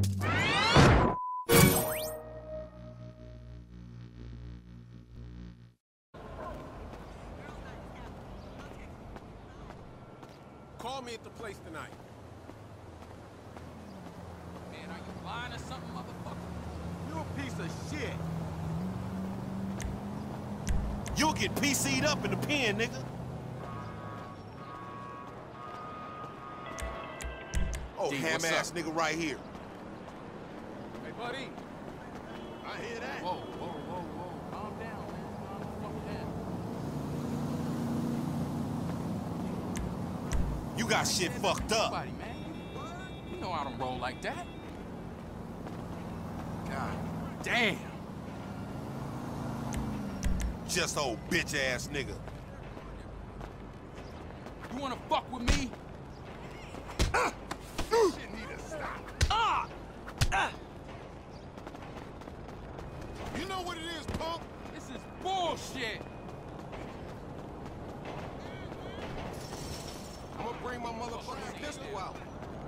Call me at the place tonight. Man, are you lying or something, motherfucker? You a piece of shit. You'll get PC'd up in the pen, nigga. Oh, D, ham-ass nigga right here. Hey, buddy. I hear that. Whoa, whoa, whoa, whoa. Calm down, man. Calm the fuck down. You got shit fucked up. Nobody, man. You know I don't roll like that. God damn. Just old bitch-ass nigga. You wanna fuck with me? Shit need to stop. You know what it is, punk? This is bullshit. I'm gonna bring my motherfucking pistol out.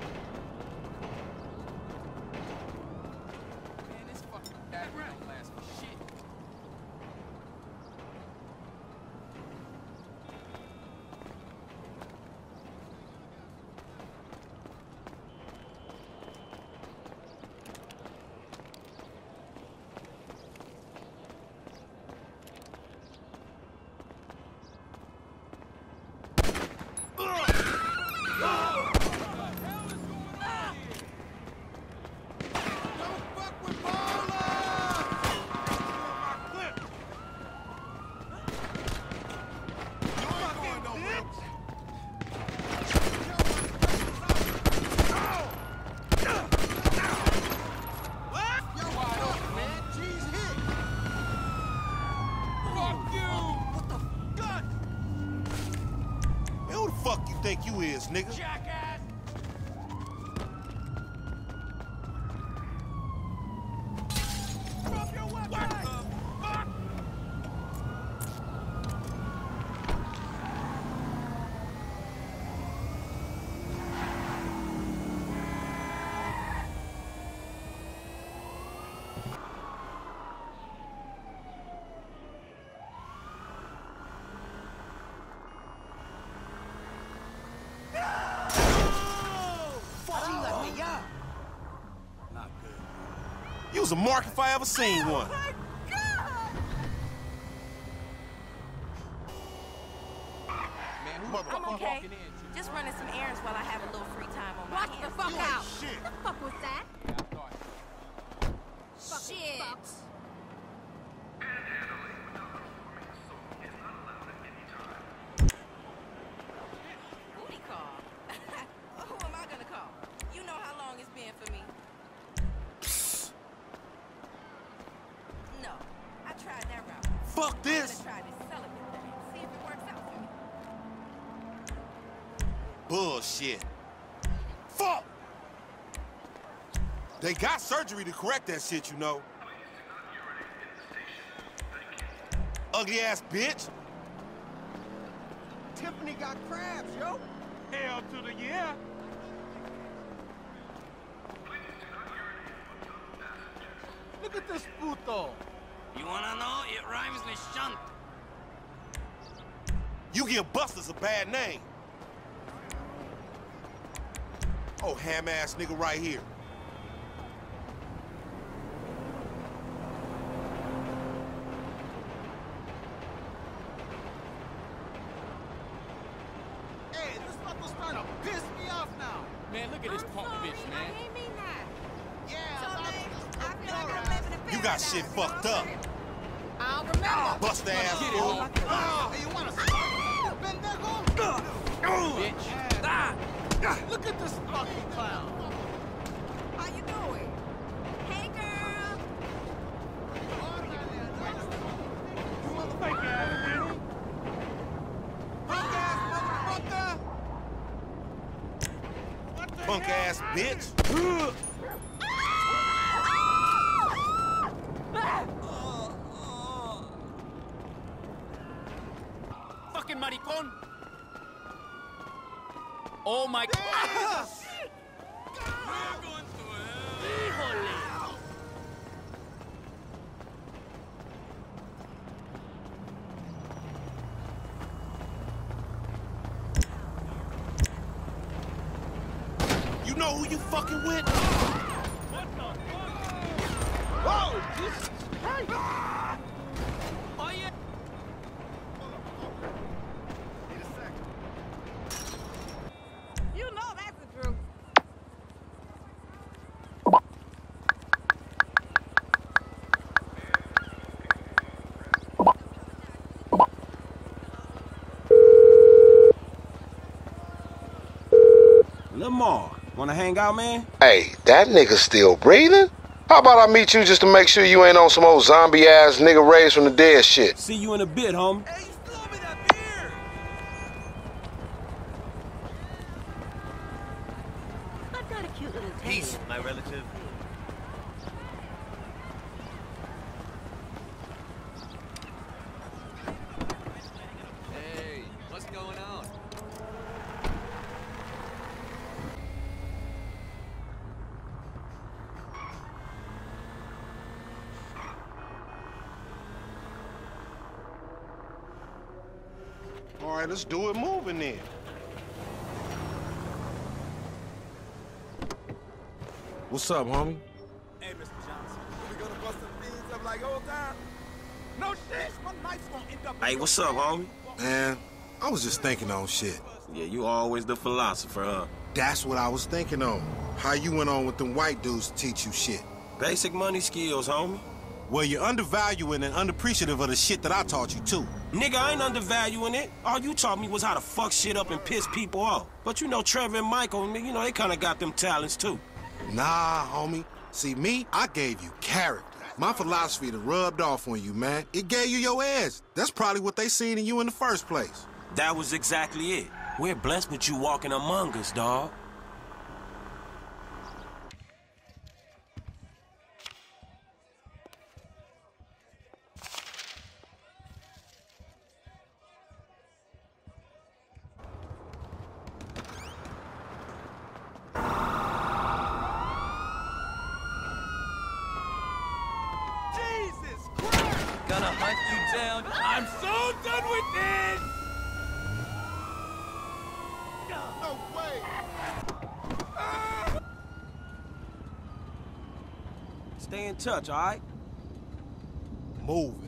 Man, this fucking bag don't last for shit. Think you is, nigga? Jackass! Drop your weapon! What the fuck? You was a mark if I ever seen one. Oh my God! Man, who Motherfucker. I'm okay. walking in? Just running some errands while I have a little free time on my Watch hands. the fuck You out! ain't shit. The fuck was that? Yeah, I thought. Shit. Fuck. Booty call. Who am I gonna call? You know how long it's been for me. No, I tried that route. Fuck I'm this. gonna try this celibate thing. See if it works out for me. Bullshit. Fuck! They got surgery to correct that shit, you know. Ugly ass bitch. Tiffany got crabs, yo. Hell to the yeah. Look at this puto. You wanna know? It rhymes with shunt. You give Busters a bad name. Oh, ham-ass nigga right here. Hey, this fucker's trying to piss me off now. Man, look at this punk bitch, I man. didn't mean that. Yeah, So, I man, just I feel like I'm living in You got paradise, shit you fucked know? up. I'll remember. Bust ass Get it, fool. homie. Hey, you wanna start? Pendejo? Bitch. Look at this fucking clown. How you doing? Hey, girl. Punk ass bitch. Fucking maricón. Oh my God. We're going to hell. know who you fucking with? Whoa! Jesus Christ! Oh, yeah. You know that's the truth. Lamar, wanna hang out, man? Hey, that nigga still breathing? How about I meet you just to make sure you ain't on some old zombie-ass nigga raised from the dead shit? See you in a bit, homie. Hey, you still owe me that beer! I've got a cute little Peace, my relative. Hey, what's going on? All right, let's do it moving then. What's up, homie? Hey, Mr. Johnson. We gonna bust some things up like old time? No shit! My night's gonna end up... Hey, what's up, homie? Man, I was just thinking on shit. Yeah, you always the philosopher, huh? That's what I was thinking on. How you went on with them white dudes to teach you shit. Basic money skills, homie. Well, you're undervaluing and unappreciative of the shit that I taught you, too. Nigga, I ain't undervaluing it. All you taught me was how to fuck shit up and piss people off. But you know, Trevor and Michael, you know, they kinda got them talents, too. Nah, homie. See, me, I gave you character. My philosophy that rubbed off on you, man. It gave you your edge. That's probably what they seen in you in the first place. That was exactly it. We're blessed with you walking among us, dawg. Jesus Christ! Gonna hunt you down. I'm so done with this! No way! Stay in touch, all right? Moving.